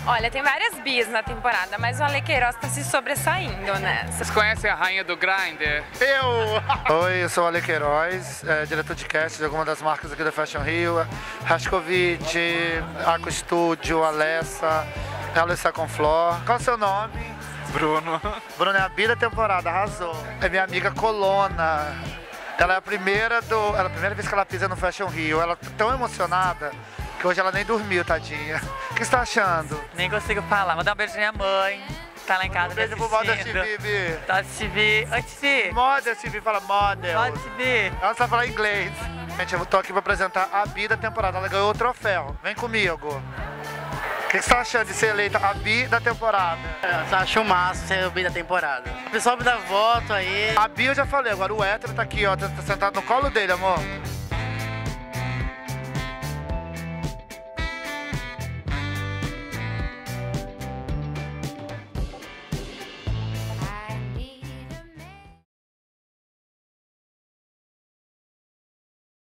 Olha, tem várias bis na temporada, mas o Ale Queiroz tá se sobressaindo, né? Vocês conhecem a rainha do Grindr? Oi, eu sou o Ale Queiroz, diretor de cast de algumas das marcas aqui da Fashion Rio. Rascovitch, Aco Studio, Alessa, Alessa com Flor. Qual é o seu nome? Bruno. Bruno é a bi da temporada, arrasou. É minha amiga Colona. Ela é a primeira vez que ela pisa no Fashion Rio. Ela tá tão emocionada que hoje ela nem dormiu, tadinha. O que você tá achando? Nem consigo falar. Mandar um beijo pra minha mãe. Tá lá em casa me Beijo pro Model TV, Bi. Tá TV. Oi, TV. Model TV, fala Model. Model TV. Ela só fala inglês. Gente, eu tô aqui pra apresentar a bi da temporada. Ela ganhou o troféu. Vem comigo. O que você tá achando de ser eleita a bi da temporada? Eu acho massa ser o bi da temporada. O pessoal me dá voto aí. A bi eu já falei, agora o hétero tá aqui, ó, tá sentado no colo dele, amor.